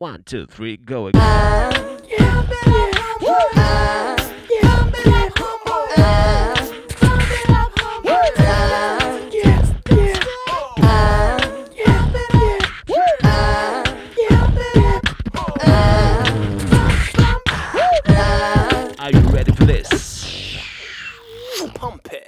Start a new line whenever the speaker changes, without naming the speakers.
1, 2, 3, go again. Are you ready for this?
Pump it.